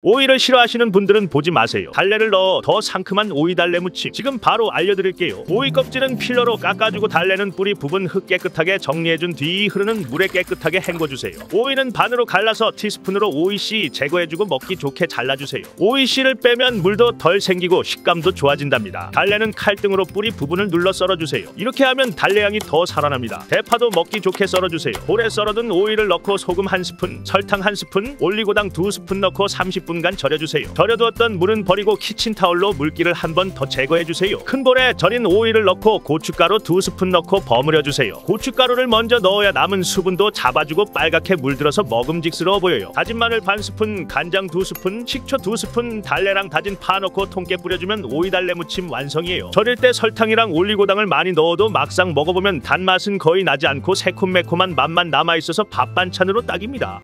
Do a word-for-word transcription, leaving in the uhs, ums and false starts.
오이를 싫어하시는 분들은 보지 마세요. 달래를 넣어 더 상큼한 오이 달래 무침 지금 바로 알려드릴게요. 오이 껍질은 필러로 깎아주고 달래는 뿌리 부분 흙 깨끗하게 정리해준 뒤 흐르는 물에 깨끗하게 헹궈주세요. 오이는 반으로 갈라서 티스푼으로 오이씨 제거해주고 먹기 좋게 잘라주세요. 오이씨를 빼면 물도 덜 생기고 식감도 좋아진답니다. 달래는 칼등으로 뿌리 부분을 눌러 썰어주세요. 이렇게 하면 달래향이 더 살아납니다. 대파도 먹기 좋게 썰어주세요. 볼에 썰어둔 오이를 넣고 소금 한 스푼, 설탕 한 스푼, 올리고당 두 스푼 넣고 삼십 분간 절여주세요. 절여두었던 물은 버리고 키친타올로 물기를 한 번 더 제거해주세요. 큰 볼에 절인 오이를 넣고 고춧가루 두 스푼 넣고 버무려주세요. 고춧가루를 먼저 넣어야 남은 수분도 잡아주고 빨갛게 물들어서 먹음직스러워 보여요. 다진 마늘 반 스푼, 간장 두 스푼, 식초 두 스푼, 달래랑 다진 파 넣고 통깨 뿌려주면 오이 달래 무침 완성이에요. 절일 때 설탕이랑 올리고당을 많이 넣어도 막상 먹어보면 단맛은 거의 나지 않고 새콤매콤한 맛만 남아있어서 밥 반찬으로 딱입니다.